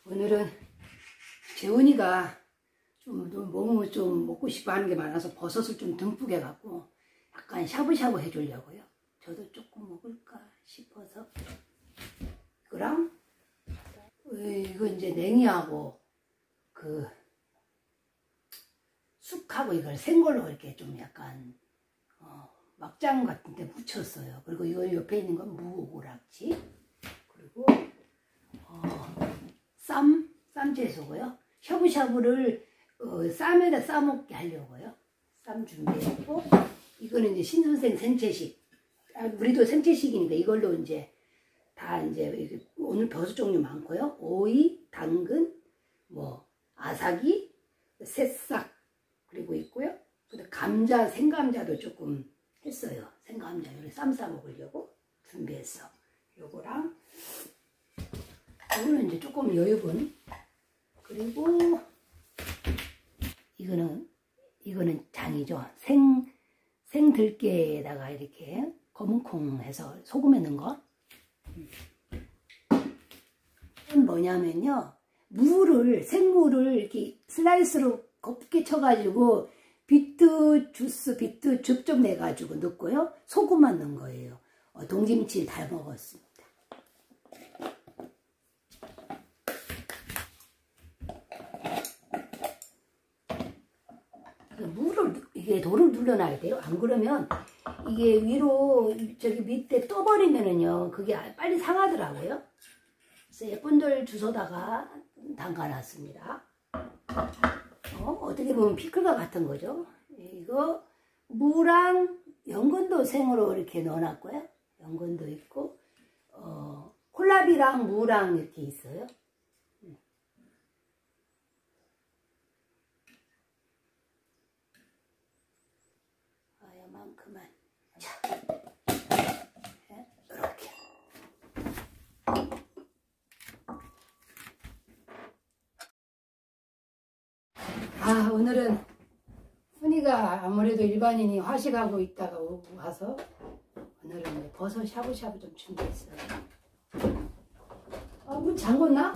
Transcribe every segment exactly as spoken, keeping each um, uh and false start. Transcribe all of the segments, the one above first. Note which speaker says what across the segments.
Speaker 1: 오늘은 재훈이가 좀 너무 좀 먹고 싶어 하는 게 많아서 버섯을 좀 듬뿍 해갖고 약간 샤브샤브 해주려고요. 저도 조금 먹을까 싶어서. 이거랑 이거 이제 냉이하고 그 쑥하고 이걸 생걸로 이렇게 좀 약간 어, 막장 같은 데 묻혔어요. 그리고 이거 옆에 있는 건 무오락지, 그리고 어, 쌈, 쌈채소고요. 샤브샤브를 어, 쌈에다 싸먹게 하려고요. 쌈 준비했고, 이거는 이제 신선생 생채식. 아, 우리도 생채식이니까 이걸로 이제 다 이제 오늘 버섯 종류 많고요. 오이, 당근, 뭐 아사기, 새싹 그리고 있고요. 근데 감자, 생감자도 조금 했어요. 생감자 요리 쌈 싸 먹으려고 준비했어. 요거랑 요거는 이제 조금 여유분. 그리고 이거는 이거는 장이죠. 생 생들깨에다가 이렇게 검은콩 해서 소금에 넣은 거. 이건 뭐냐면요, 무를 생무를 이렇게 슬라이스로 곱게 쳐가지고 비트 주스, 비트 즙 좀 내가지고 넣고요. 소금만 넣은 거예요. 어, 동김치 다 먹었습니다. 무를 이게 돌을 눌러놔야 돼요. 안 그러면 이게 위로 저기 밑에 떠버리면은요 그게 빨리 상하더라고요. 그래서 예쁜 돌 주워다가 담가놨습니다. 어, 어떻게 보면 피클과 같은 거죠. 이거 무랑 연근도 생으로 이렇게 넣어놨고요. 연근도 있고 어, 콜라비랑 무랑 이렇게 있어요. 아야만큼만. 자, 이렇게. 아, 오늘은 훈이가 아무래도 일반인이 화식하고 있다가 오고 와서 오늘은 버섯 샤브샤브 좀 준비했어요. 아, 문 잠궜나?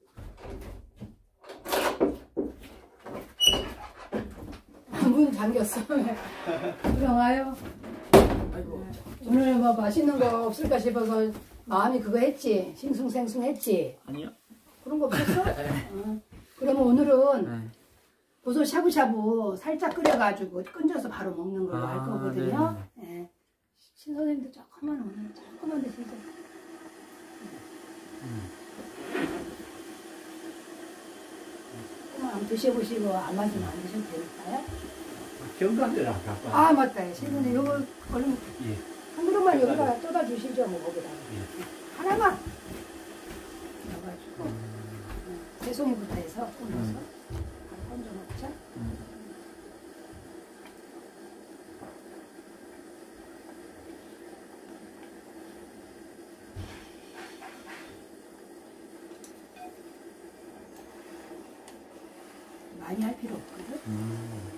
Speaker 1: 문 잠겼어. 들어와요. 아이고. 오늘 뭐 맛있는 거 없을까 싶어서 마음이 그거 했지. 싱숭생숭 했지.
Speaker 2: 아니요.
Speaker 1: 그런 거 없었어? 어. 그러면 오늘은 네. 버섯 샤브샤브 살짝 끓여가지고 끈져서 바로 먹는 걸로 아, 할 거거든요. 네. 네. 신선생님도 조금만 오늘 조금만 드시죠. 음. 조금만 한번 드셔보시고 안 맞으면 안 드셔도 되니까요.
Speaker 2: 경관대라 갖고.
Speaker 1: 아 맞다. 신선생님 요거 얼른 예. 한 그릇만 여기다 떠다 주시죠. 뭐 거기다가 예. 하나만 넣어가지고 음. 새송이부터 해서 꽂아서 음. 건져 먹자. 음. 많이 할 필요 없거든. 음.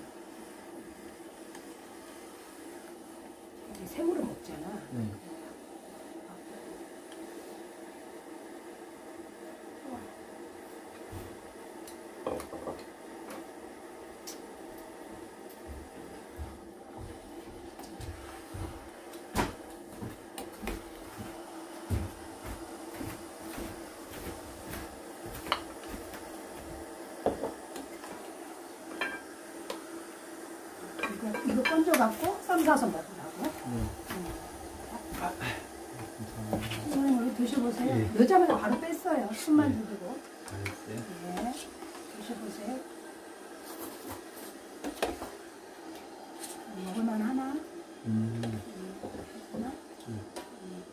Speaker 1: 생으로 먹잖아. 네. 이거, 이거 건져갖고 쌈 싸서 먹으라고. 네. 선생님 여기 드셔보세요. 예. 넣자마자 바로 뺐어요. 숨만 예. 두고. 네. 드셔보세요. 먹을만 하나? 음. 하나? 음. 음.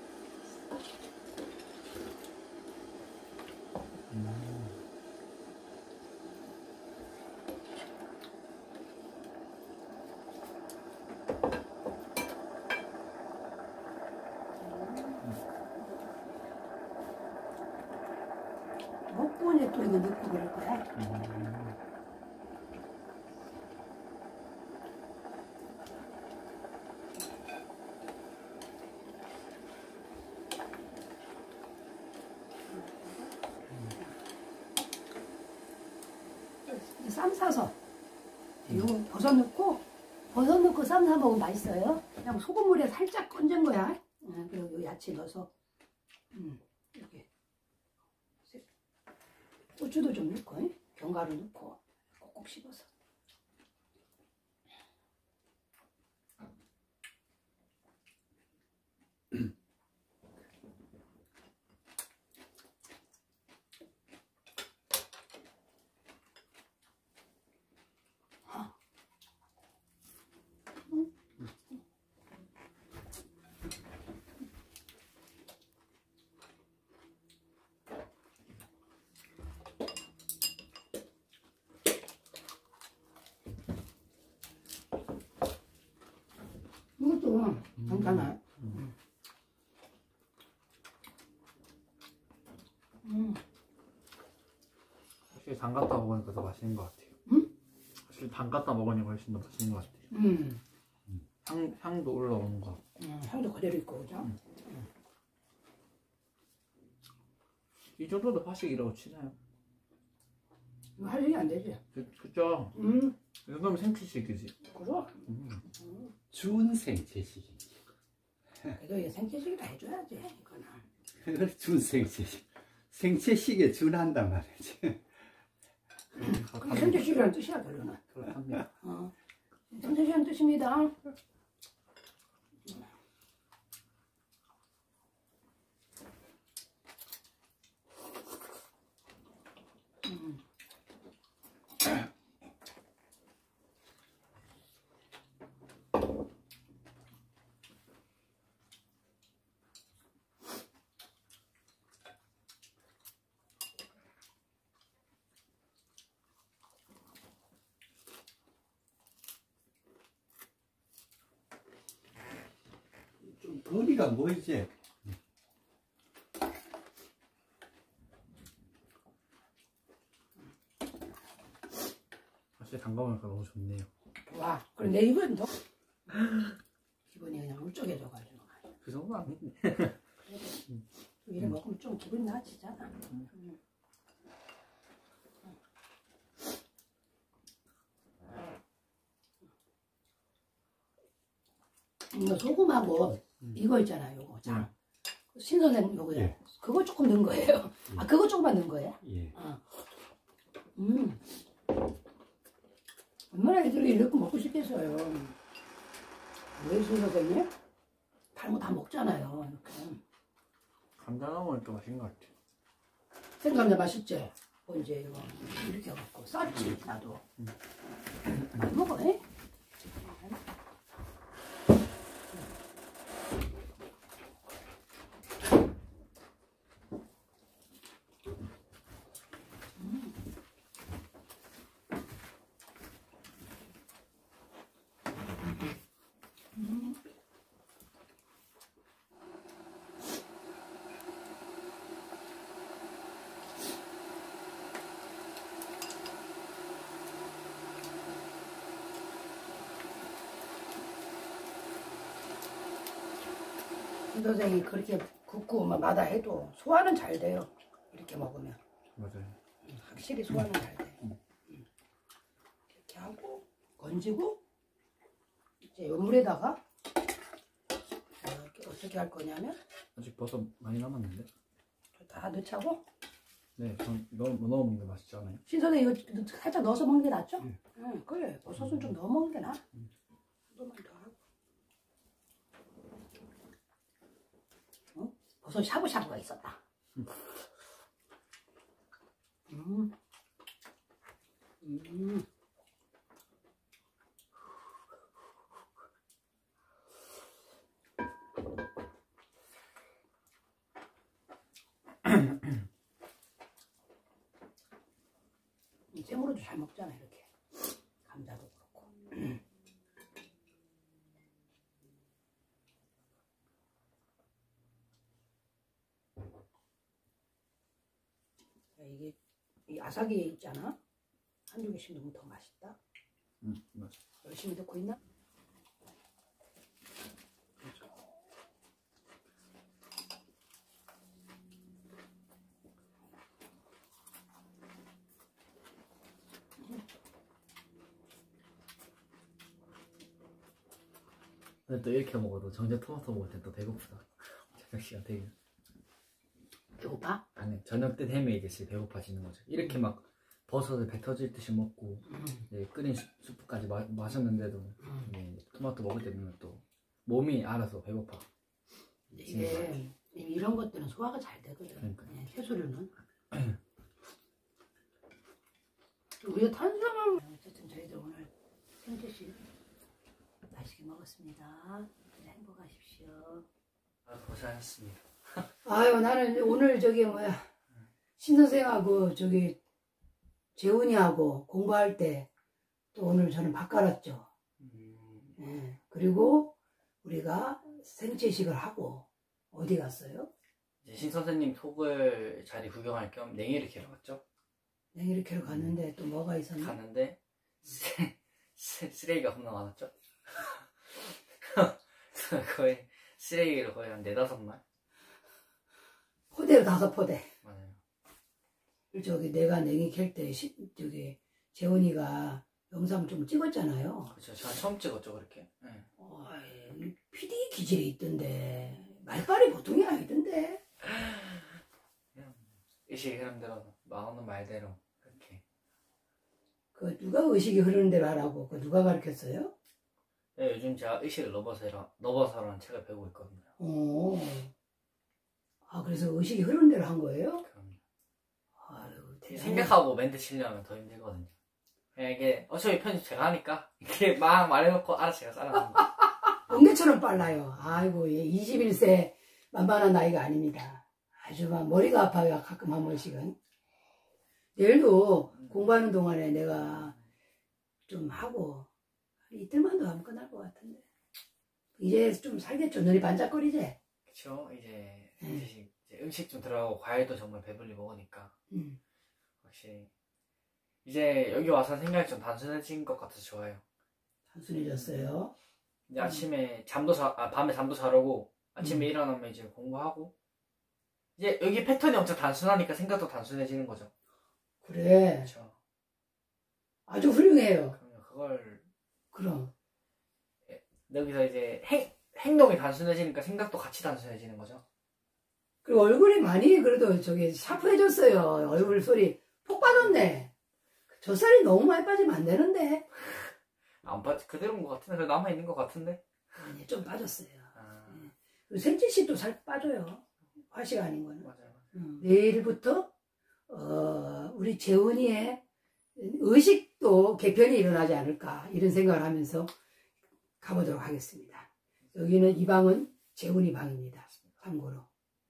Speaker 1: 먹고 이제 또 이거 넣고 그럴 거야. 음. 쌈 싸서 요 버섯 넣고 버섯 넣고 쌈 싸 먹으면 맛있어요. 그냥 소금물에 살짝 건진 거야. 응, 그리고 요 야채 넣어서 음, 이렇게 고추도 좀 넣고 응? 견과류 넣고 꼭꼭 씹어서. 이것도 괜찮아요. 음. 음.
Speaker 3: 확실히 당 갖다 먹으니까 더 맛있는 것 같아요.
Speaker 1: 음?
Speaker 3: 확실히 당 갖다 먹으니까 훨씬 더 맛있는 것 같아요.
Speaker 1: 음.
Speaker 3: 향, 향도 올라오는 것 같고.
Speaker 1: 음, 향도 그대로 있고, 그죠?
Speaker 3: 음. 이 정도도 화식이라고 치나요?
Speaker 1: 이거 할 얘기 안 되지?
Speaker 3: 그, 그죠?
Speaker 1: 음,
Speaker 3: 이 정도면 생치식이지.
Speaker 1: 그죠?
Speaker 3: 음.
Speaker 1: 음.
Speaker 2: 준 생채식이지.
Speaker 1: 그래도 이거 생채식이라 해줘야지, 이거는.
Speaker 2: 그걸 준 생채식. 생채식에 준한단 말이지.
Speaker 1: 그게 생채식이라는 뜻이야, 결론은.
Speaker 3: 그렇답니다.
Speaker 1: 어. 생채식이라는 뜻입니다. 음.
Speaker 2: 좀 거리가 뭐이지?
Speaker 3: 확실히 당 먹으니까 너무 좋네요.
Speaker 1: 와, 그럼 내 입은 더 기분이 그냥 울적해져가지고.
Speaker 3: 그 정도는 아닌데.
Speaker 1: 그래도 이래 먹으면 좀 기분이 나아지잖아. 음. 이거 소금하고
Speaker 3: 음.
Speaker 1: 이거 있잖아, 요거 장.
Speaker 3: 음.
Speaker 1: 신선생 요거
Speaker 2: 예.
Speaker 1: 그거 조금 넣은 거예요. 아, 그거 조금만 넣은 거예요?
Speaker 2: 예.
Speaker 1: 어. 음. 얼마나 애들이 이렇게 먹고 싶겠어요. 왜 신선생님? 다른 거 다 먹잖아요. 이렇게.
Speaker 3: 감자 넣어 먹으니까 맛있는 것 같아요.
Speaker 1: 생감자 맛있지? 뭐 이제 이거 이렇게 해갖고 쌌지 나도.
Speaker 3: 음.
Speaker 1: 많이 먹어, 에? 선생이 그렇게 굽고 막 마다 해도 소화는 잘 돼요. 이렇게 먹으면
Speaker 3: 맞아요.
Speaker 1: 확실히 소화는 잘 돼. 음. 이렇게 하고 건지고 이제 요 물에다가 이렇게 어떻게 할 거냐면
Speaker 3: 아직 버섯 많이 남았는데.
Speaker 1: 다 넣자고
Speaker 3: 네, 전 넣어, 넣어 먹는 게 맛있지 않아요?
Speaker 1: 신선생 이거 살짝 넣어서 먹는 게 낫죠?
Speaker 3: 음.
Speaker 1: 응, 그래. 버섯은 좀 넣어 먹는 게 나아.
Speaker 3: 음.
Speaker 1: 조금만 더 하고. 어? 버섯 샤브샤브가 있었다.
Speaker 3: 음.
Speaker 1: 음. 음. 생으로도 잘 먹잖아, 이렇게. 감자도 그렇고. 이게 이 아삭이 있잖아. 한두 개씩 넣으면 더 맛있다.
Speaker 3: 응, 맞아.
Speaker 1: 열심히 넣고 있나?
Speaker 3: 근데 또 이렇게 먹어도 정작 토마토 먹을 때 또 배고프다. 저녁 시간 되게.
Speaker 1: 배고파?
Speaker 3: 아니 저녁 때 되면 이제 진짜 배고파지는 거죠. 이렇게 막 버섯을 배 터질 듯이 먹고
Speaker 1: 음.
Speaker 3: 이제 끓인 수, 수프까지 마, 마셨는데도
Speaker 1: 음.
Speaker 3: 이제 토마토 먹을 때 되면 또 몸이 알아서 배고파.
Speaker 1: 이게 이런 것들은 소화가 잘 되거든.
Speaker 3: 그러니까.
Speaker 1: 네, 채소류는. 우리가 탄수화물 어쨌든 저희들 오늘 생채씨 맛있게 먹었습니다. 네, 행복하십시오.
Speaker 3: 아, 고생하셨습니다.
Speaker 1: 아유 나는 오늘 저기 뭐야 신 선생하고 저기 재훈이하고 공부할 때 또 오늘 저는 밥 갈았죠.
Speaker 3: 음,
Speaker 1: 예. 그리고 우리가 생채식을 하고 어디 갔어요?
Speaker 3: 이제 신 선생님 토글 자리 구경할 겸 냉이를 캐러 갔죠.
Speaker 1: 냉이를 캐러 갔는데 또 뭐가 있었나?
Speaker 3: 갔는데 쓰, 쓰, 쓰레기가 겁나 많았죠. 거의 쓰레기를 거의 한 네다섯 말.
Speaker 1: 포대로 다섯 포대.
Speaker 3: 맞아요.
Speaker 1: 저기 내가 냉이 캘 때 저기 재훈이가 영상 좀 찍었잖아요.
Speaker 3: 그렇죠. 제가 처음 찍었죠 그렇게. 네.
Speaker 1: 어이, 피디 기질이 있던데 말빨이 보통이 아니던데.
Speaker 3: 그냥 의식이 흐름대로 나오는 말대로 그렇게.
Speaker 1: 그 누가 의식이 흐르는 대로 하라고 그 누가 가르쳤어요?
Speaker 3: 네, 요즘 제가 의식을 넘어서라 넘어서라는 책을 배우고 있거든요.
Speaker 1: 오. 아 그래서 의식이 흐르는 대로 한 거예요?
Speaker 3: 그럼요.
Speaker 1: 아유, 대단해.
Speaker 3: 생각하고 멘트 치려면 더 힘들거든요. 그냥 이게 어차피 편집 제가 하니까 이렇게 막 말해놓고 알아서 제가 잘라는 거.
Speaker 1: 엉개처럼 빨라요. 아이고 예, 이십일 세 만만한 나이가 아닙니다. 아주 막 머리가 아파요 가끔 한 번씩은. 내일도 공부하는 동안에 내가 좀 하고 이틀만 더 하면 끝날 것 같은데 이제 좀 살겠죠. 눈이 반짝거리지?
Speaker 3: 그쵸. 이제,
Speaker 1: 음.
Speaker 3: 이제 음식 좀 들어가고 과일도 정말 배불리 먹으니까
Speaker 1: 음.
Speaker 3: 확실히 이제 여기 와서 생각이 좀 단순해진 것 같아서 좋아요.
Speaker 1: 단순해졌어요.
Speaker 3: 이제
Speaker 1: 음.
Speaker 3: 아침에 잠도 자, 아, 밤에 잠도 자려고 아침에
Speaker 1: 음.
Speaker 3: 일어나면 이제 공부하고 이제 여기 패턴이 엄청 단순하니까 생각도 단순해지는 거죠.
Speaker 1: 그래.
Speaker 3: 그렇죠.
Speaker 1: 아주 훌륭해요.
Speaker 3: 그러면 그걸
Speaker 1: 그럼.
Speaker 3: 여기서 이제 행, 행동이 단순해지니까 생각도 같이 단순해지는 거죠.
Speaker 1: 그리고 얼굴이 많이 그래도 저기 샤프해졌어요. 얼굴 소리 폭 빠졌네. 젖살이 너무 많이 빠지면 안 되는데.
Speaker 3: 안 빠, 그대로인 것 같은데, 그래도 남아있는 것 같은데.
Speaker 1: 아니 좀 빠졌어요.
Speaker 3: 아,
Speaker 1: 그리고 생지씨도 살 빠져요. 화식 아닌 거는.
Speaker 3: 맞아요. 맞아요.
Speaker 1: 음. 내일부터 어, 우리 재훈이의 의식도 개편이 일어나지 않을까 이런 생각을 하면서 가보도록 하겠습니다. 여기는 이 방은 재훈이 방입니다. 참고로.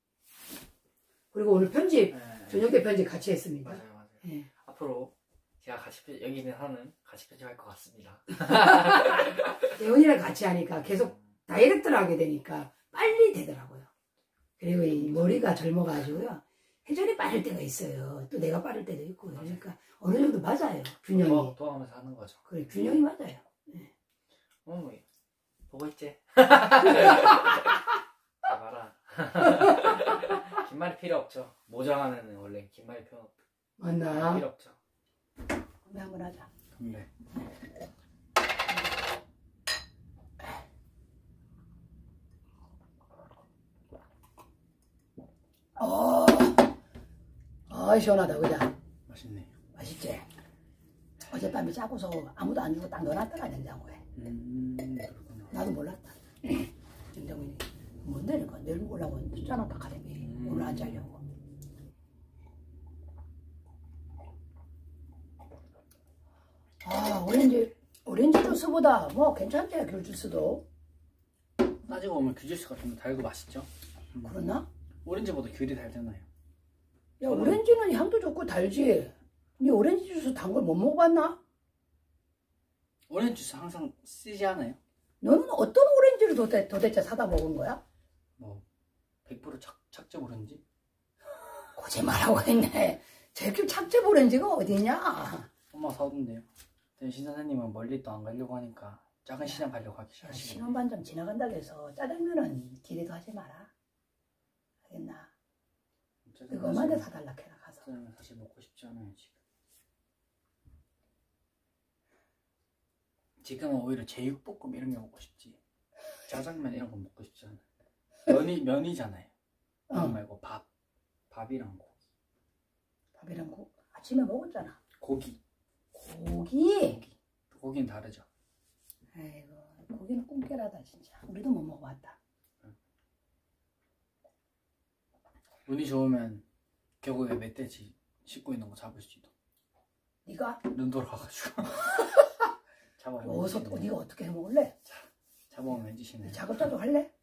Speaker 1: 그리고 오늘 편집
Speaker 3: 네.
Speaker 1: 저녁 때 편집 같이 했습니다.
Speaker 3: 맞아요, 맞아요.
Speaker 1: 예.
Speaker 3: 앞으로 제가 같이 편- 여기는 하는 같이 편집할 것 같습니다.
Speaker 1: 재훈이랑 같이 하니까 계속 다이렉트를 하게 되니까 빨리 되더라고요. 그리고 이 머리가 젊어가지고요. 회전이 빠를 때가 있어요. 또 내가 빠를 때도 있고. 그러니까 어느 정도 맞아요. 균형이.
Speaker 3: 도와, 도와가면서 하는 거죠.
Speaker 1: 그래, 균형이 맞아요.
Speaker 3: 어, 뭐, 보고 있지? 봐라. 긴 말이 필요 없죠. 모장하는 원래 긴 말이 필요,
Speaker 1: 맞나?
Speaker 3: 필요 없죠.
Speaker 1: 건배 한번 하자.
Speaker 3: 네.
Speaker 1: 어, 아 시원하다, 그자?
Speaker 3: 맛있네.
Speaker 1: 맛있지? 어젯밤에 짜고서 아무도 안 주고 딱 넣어놨다가 냉장고에.
Speaker 3: 음, 그렇구나.
Speaker 1: 나도 몰랐다. 냉장고에. 뭔데, 이거? 내일 먹으려고 짜놨다 카레미.
Speaker 3: 음.
Speaker 1: 오늘 안 짜려고. 아, 오렌지, 오렌지 주스보다 뭐 괜찮대, 귤 주스도.
Speaker 3: 따지고 보면 귤 주스가 좀 달고 맛있죠?
Speaker 1: 그러나?
Speaker 3: 오렌지보다 귤이 달잖아요.
Speaker 1: 야, 오렌지는 향도 좋고 달지. 니 오렌지 주스 단 걸 못 먹어봤나?
Speaker 3: 오렌지 주스 항상 쓰지 않아요?
Speaker 1: 너는 어떤 오렌지를 도대, 도대체 사다 먹은 거야?
Speaker 3: 뭐 백 퍼센트 착, 착즙 오렌지?
Speaker 1: 거짓말하고 있네. 제길 착즙 오렌지가 어디냐?
Speaker 3: 엄마 사오던데요. 근데 신 선생님은 멀리 또 안 가려고 하니까 작은 시장 가려고 하기
Speaker 1: 야,
Speaker 3: 싫으시고.
Speaker 1: 신혼반점 지나간다고 해서 짜장면은 기대도 하지 마라. 알겠나? 그거 엄마한테 사달라 해라 가서.
Speaker 3: 짜장면 사실 먹고 싶지 않아요 지금. 지금은 오히려 제육볶음 이런 게 먹고 싶지. 짜장면 이런 거 먹고 싶지 않아요. 면이 면이잖아요.
Speaker 1: 어.
Speaker 3: 면 말고 밥. 밥이랑 고기.
Speaker 1: 밥이랑 고 아침에 먹었잖아.
Speaker 3: 고기.
Speaker 1: 고기.
Speaker 3: 고기는 다르죠.
Speaker 1: 아이고 고기는 꿈깨라다 진짜. 우리도 못 먹어봤다.
Speaker 3: 운이 좋으면 계곡에 멧돼지 씻고 있는 거 잡을 수도.
Speaker 1: 네가
Speaker 3: 눈 돌아가가지고. 잡아오면
Speaker 1: 어디서
Speaker 3: 왠지
Speaker 1: 또
Speaker 3: 쉬네.
Speaker 1: 네가 어떻게 해 먹을래?
Speaker 3: 잡아오면 왠지 쉬네.
Speaker 1: 작업자도 할래?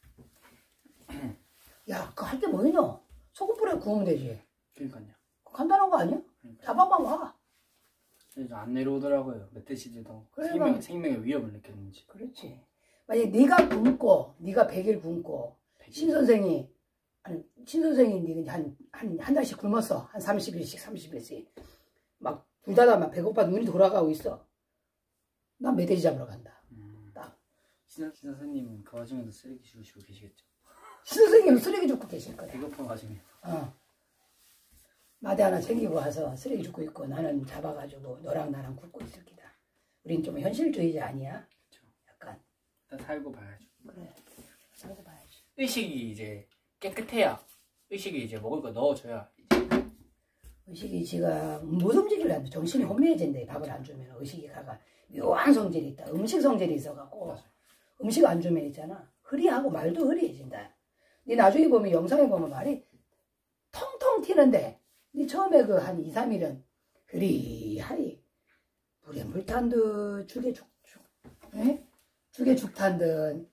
Speaker 1: 야, 그거 할 때 뭐 있노? 소금 뿌려 구우면 되지.
Speaker 3: 그러니까요.
Speaker 1: 그거 간단한 거 아니야?
Speaker 3: 그러니까.
Speaker 1: 잡아봐 와.
Speaker 3: 그래서 안 내려오더라고요. 멧돼지들도
Speaker 1: 그래,
Speaker 3: 생명,
Speaker 1: 막-
Speaker 3: 생명의 위협을 느꼈는지.
Speaker 1: 그렇지. 만약에 네가 굶고 네가 백 일 굶고 신 선생이 아니 신 선생이 네가 한한 한 달씩 굶었어. 한 삼십 일씩 삼십 일씩. 막 불다가 막 배고파 눈이 돌아가고 있어. 난 멧돼지 잡으러 간다.
Speaker 3: 음.
Speaker 1: 딱.
Speaker 3: 신, 신 선생님은 그 와중에도 쓰레기 주우시고 계시겠죠.
Speaker 1: 신 선생님은 쓰레기 줍고 계실 거야.
Speaker 3: 배고픈 와중에.
Speaker 1: 어. 마대 하나 챙기고 와서 쓰레기 줍고 있고 나는 잡아가지고 너랑 나랑 굽고 있을 기다. 우린 좀 현실주의자 아니야?
Speaker 3: 그렇죠.
Speaker 1: 약간.
Speaker 3: 일단 살고 봐야죠.
Speaker 1: 그래. 살고 봐야지.
Speaker 3: 의식이 이제 깨끗해야 의식이 이제 먹을 거 넣어줘야 이제
Speaker 1: 의식이 지가 못 움직이려면 정신이 혼미해진대. 밥을 안 주면 의식이 가가 묘한 성질이 있다. 음식 성질이 있어갖고
Speaker 3: 맞아요.
Speaker 1: 음식 안 주면 있잖아. 흐리하고 말도 흐리해진다. 네 나중에 보면 영상에 보면 말이 텅텅 튀는데 네 처음에 그 한 이, 삼 일은 흐리하리 물에 물 탄 듯 죽에 죽죽 에? 죽에 죽 탄 듯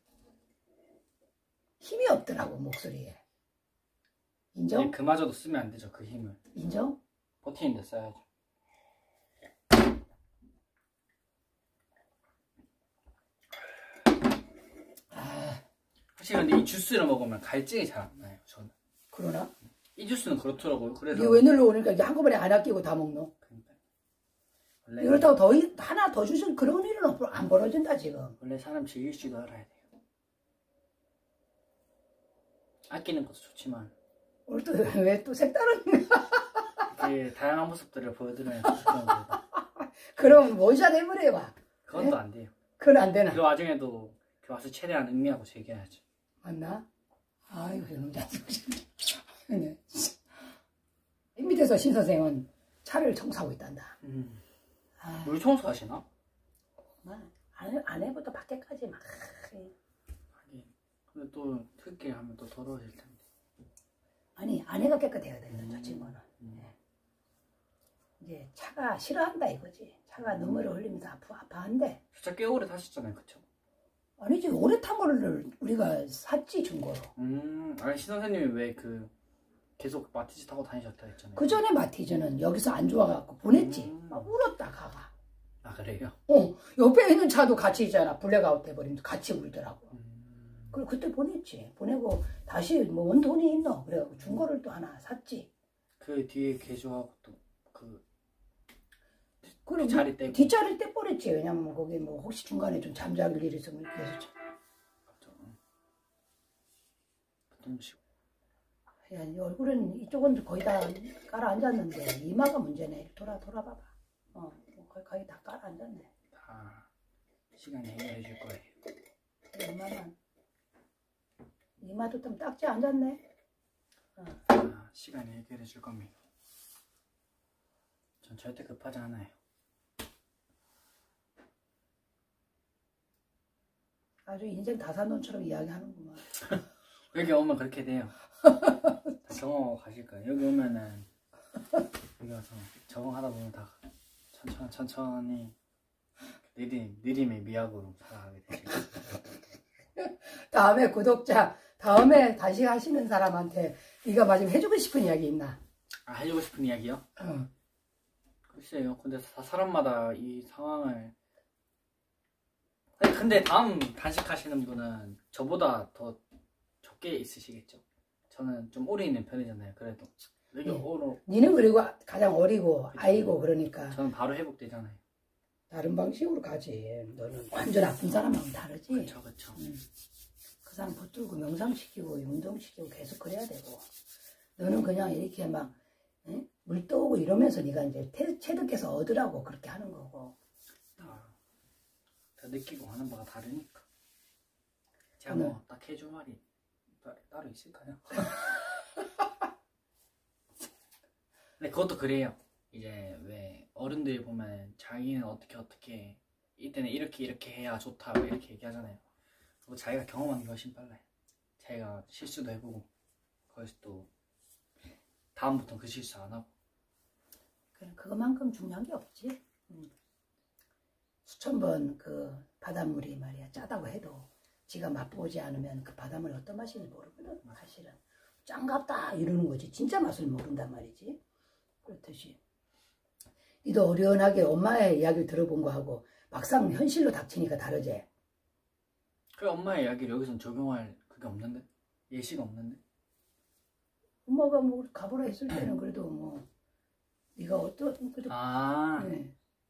Speaker 1: 힘이 없더라고 목소리에. 인정?
Speaker 3: 이제 그마저도 쓰면 안 되죠. 그 힘을
Speaker 1: 인정?
Speaker 3: 버티는데 써야죠.
Speaker 1: 아
Speaker 3: 확실히 근데 이 주스를 먹으면 갈증이 잘 안 나요. 저는
Speaker 1: 그러나?
Speaker 3: 이 주스는 그렇더라고요. 그래서
Speaker 1: 이게 웬일로 오니까 이게 한꺼번에 안 아끼고 다 먹노?
Speaker 3: 그러니까. 원래
Speaker 1: 이렇다고 더 이- 하나 더 주신 그런 일은 없- 안 벌어진다 지금.
Speaker 3: 원래 사람 즐길 줄도 알아야 돼요. 아끼는 것도 좋지만
Speaker 1: 오늘 또 왜 또 색다른
Speaker 3: 이렇게 다양한 모습들을 보여드려야 좋습니다.
Speaker 1: 그럼 원샷 해버려 봐.
Speaker 3: 그건 또 안 돼요.
Speaker 1: 그건 안 되나?
Speaker 3: 그 와중에도 그 와서 최대한 의미하고 즐겨야죠.
Speaker 1: 맞나? 아이고 이놈 자식네. 이 밑에서 신 선생은 차를 청소하고 있단다.
Speaker 3: 음.
Speaker 1: 아,
Speaker 3: 물 청소하시나?
Speaker 1: 안, 안 해부터 밖에까지 막.
Speaker 3: 하긴. 근데 또 특게 하면 또 더러워질 텐데.
Speaker 1: 아니 아내가 깨끗해야 된다 저
Speaker 3: 음.
Speaker 1: 친구는.
Speaker 3: 음.
Speaker 1: 이제 차가 싫어한다 이거지. 차가 눈물을 흘리면서 아파 아파한데.
Speaker 3: 진짜 꽤 오래 타셨잖아요, 그쵸?
Speaker 1: 아니지 오래 탄 거를 우리가 샀지 중고로.
Speaker 3: 음, 아니 신 선생님이 왜 그 계속 마티즈 타고 다니셨다 했잖아요.
Speaker 1: 그 전에 마티즈는 여기서 안 좋아갖고 보냈지.
Speaker 3: 음.
Speaker 1: 막 울었다 가가.
Speaker 3: 아 그래요?
Speaker 1: 어 옆에 있는 차도 같이 있잖아. 블랙아웃 돼버리면 같이 울더라고.
Speaker 3: 음.
Speaker 1: 그리고 그때 보냈지. 보내고 다시 뭐 원 돈이 있노. 그래갖고 중고를 또 하나 샀지.
Speaker 3: 그 뒤에 개조하고 또그
Speaker 1: 그리고
Speaker 3: 뒷자리 떼고.
Speaker 1: 뒷자리 떼버렸지. 왜냐면 거기 뭐 혹시 중간에 좀 잠잘 일이 있으면 그래서 참.
Speaker 3: 좀 쉬고.
Speaker 1: 야, 이 얼굴은 이쪽은 거의 다 깔아앉았는데 이마가 문제네. 돌아 돌아봐봐. 어 거의 거의 다 깔아앉았네.
Speaker 3: 다 시간이 해결해 줄 거예요.
Speaker 1: 이마만 이마도 좀 딱지 앉았네. 어.
Speaker 3: 아, 시간이 해결해 줄 겁니다. 전 절대 급하지 않아요.
Speaker 1: 아주 인생 다산론처럼 이야기하는구만.
Speaker 3: 여기 오면 그렇게 돼요. 다 경험하고 가실 거예요. 여기 오면은 여기 와서 적응하다 보면 다 천천히 천천히 느림 느림의 미학으로 살아가게 되실 거예요.
Speaker 1: 다음에 구독자 다음에 다시 하시는 사람한테 네가 마지막 해주고 싶은 이야기 있나?
Speaker 3: 아 해주고 싶은 이야기요?
Speaker 1: 어.
Speaker 3: 글쎄요. 근데 다 사람마다 이 상황을 아니, 근데 다음 단식하시는 분은 저보다 더 적게 있으시겠죠. 저는 좀 오래 있는 편이잖아요. 그래도 여기
Speaker 1: 네.
Speaker 3: 오로
Speaker 1: 니는 그리고 가장 어리고
Speaker 3: 그치.
Speaker 1: 아이고 그러니까
Speaker 3: 저는 바로 회복되잖아요.
Speaker 1: 다른 방식으로 가지. 너는 완전 아픈 사람하고 다르지.
Speaker 3: 그렇죠, 그렇죠.
Speaker 1: 음. 그 사람 붙들고 명상시키고 운동시키고 계속 그래야 되고 너는 그냥 이렇게 막 응? 물 떠오고 이러면서 네가 이제 태, 체득해서 얻으라고 그렇게 하는 거고.
Speaker 3: 다, 다 느끼고 하는 바가 다르니까. 제가 뭐 딱 해줄 말이 따, 따로 있을까요? 근데 그것도 그래요. 이제 왜 어른들 보면 자기는 어떻게 어떻게 이때는 이렇게 이렇게 해야 좋다 이렇게 얘기하잖아요. 그리고 자기가 경험하는 게 훨씬 빨라요. 자기가 실수도 해보고 거기서 또 다음부터는 그 실수 안 하고.
Speaker 1: 그래, 그것만큼 중요한 게 없지. 음. 수천 번 그 바닷물이 말이야 짜다고 해도 지가 맛보지 않으면 그 바닷물이 어떤 맛인지 모르거든. 사실은 짱갑다 이러는 거지. 진짜 맛을 모른단 말이지. 그렇듯이 니도 어련하게 엄마의 이야기를 들어본 거하고 막상 현실로 닥치니까 다르지.
Speaker 3: 그 엄마의 이야기를 여기선 적용할 그게 없는데? 예시가 없는데?
Speaker 1: 엄마가 뭐 가보라 했을 때는 그래도 뭐 네가 어떤 그래도
Speaker 3: 아
Speaker 1: 네.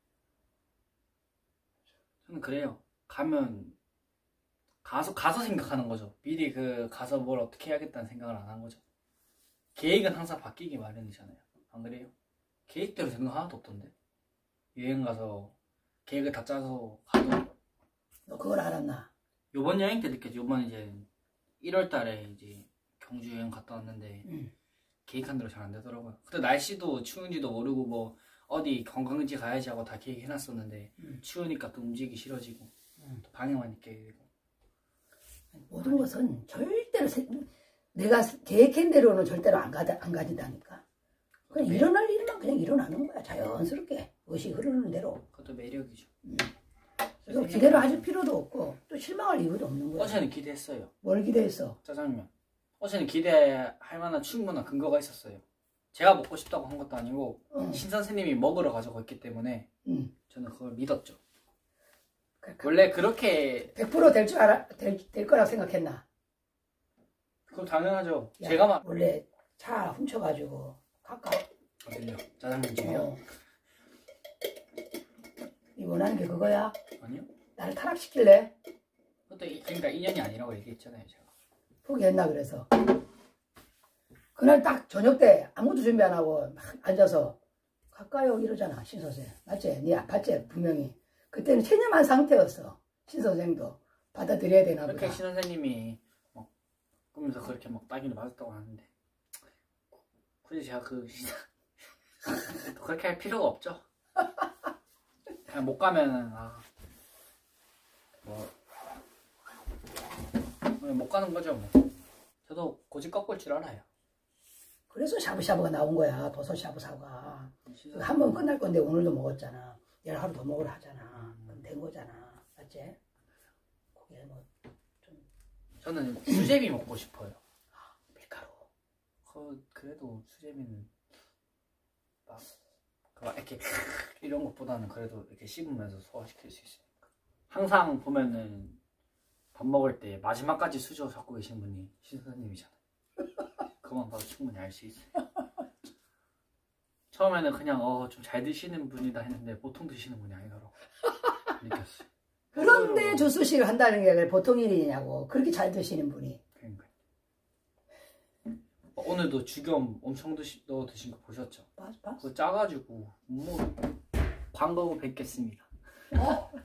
Speaker 3: 저는 그래요. 가면 가서 가서 생각하는 거죠. 미리 그 가서 뭘 어떻게 해야겠다는 생각을 안 한 거죠. 계획은 항상 바뀌기 마련이잖아요. 안 그래요? 계획대로 되는 거 하나도 없던데. 여행 가서 계획을 다 짜서 가도.
Speaker 1: 너 그걸 알았나?
Speaker 3: 요번 여행 때 느꼈지. 요번 이제 일월 달에 이제 경주 여행 갔다 왔는데
Speaker 1: 응.
Speaker 3: 계획한 대로 잘 안 되더라고요. 그때 날씨도 추운지도 모르고 뭐 어디 관광지 가야지 하고 다 계획해놨었는데
Speaker 1: 응.
Speaker 3: 추우니까 또 움직이기 싫어지고
Speaker 1: 응.
Speaker 3: 또 방해만 있게 되고.
Speaker 1: 모든 것은 절대로 세, 내가 계획한 대로는 절대로 안, 가다, 안 가진다니까. 그냥
Speaker 3: 매-
Speaker 1: 일어날 일만 그냥 일어나는 거야. 자연스럽게 의식 흐르는 대로.
Speaker 3: 그것도 매력이죠.
Speaker 1: 음. 그래서 기대를 하실 필요도 없고 또 실망할 이유도 없는 거야.
Speaker 3: 어제는 기대했어요.
Speaker 1: 뭘 기대했어?
Speaker 3: 짜장면. 어제는 기대할 만한 충분한 근거가 있었어요. 제가 먹고 싶다고 한 것도 아니고
Speaker 1: 응.
Speaker 3: 신 선생님이 먹으러 가자고 했기 때문에
Speaker 1: 응.
Speaker 3: 저는 그걸 믿었죠.
Speaker 1: 그러니까
Speaker 3: 원래 그렇게
Speaker 1: 백 퍼센트 될 줄 알아 될, 될 거라고 생각했나?
Speaker 3: 그럼 당연하죠.
Speaker 1: 야,
Speaker 3: 제가 막
Speaker 1: 원래 차 훔쳐가지고 갈까?
Speaker 3: 어딜요? 짜장면 집이요?
Speaker 1: 어. 이 원하는 게 그거야?
Speaker 3: 아니요.
Speaker 1: 나를 타락시킬래?
Speaker 3: 그것도 이- 그러니까 인연이 아니라고 얘기했잖아요. 제가.
Speaker 1: 포기했나 그래서 그날 딱 저녁 때 아무것도 준비 안 하고 막 앉아서 갈까요 이러잖아 신선생. 맞지? 네 아팠지 분명히. 그때는 체념한 상태였어. 신선생도 받아들여야 되나
Speaker 3: 그렇게
Speaker 1: 보다.
Speaker 3: 신 선생님이 막 꿈에서 그렇게 막 따기를 맞았다고 하는데 굳이 제가 그 그렇게 할 필요가 없죠. 그냥 못 가면은 아 뭐 못 가는 거죠 뭐. 저도 고집 꺾을 줄 알아요.
Speaker 1: 그래서 샤브샤브가 나온 거야. 버섯 샤브샤브가.
Speaker 3: 신선-
Speaker 1: 한 번 끝날 건데 오늘도 먹었잖아. 내일 하루 더 먹으라 하잖아. 그럼 된 거잖아. 맞지? 그게 뭐
Speaker 3: 저는 수제비 먹고 싶어요.
Speaker 1: 밀가루.
Speaker 3: 그, 그래도 수제비는 막, 그 막 이렇게 이런 것보다는 그래도 이렇게 씹으면서 소화시킬 수 있으니까. 항상 보면은 밥 먹을 때 마지막까지 수저 잡고 계신 분이 신선생님이잖아요. 그만 봐도 충분히 알 수 있어요. 처음에는 그냥 어 좀 잘 드시는 분이다 했는데 보통 드시는 분이 아니더라고. 느꼈어요.
Speaker 1: 그런데
Speaker 3: 그거로-
Speaker 1: 주스식을 한다는 게 보통 일이냐고. 그렇게 잘 드시는 분이.
Speaker 3: 그러니까. 어, 오늘도 죽염 엄청 드시, 넣어 드신 거 보셨죠?
Speaker 1: 봤, 봤?
Speaker 3: 그거 짜가지고 뭐 광고 뵙겠습니다.
Speaker 1: 어?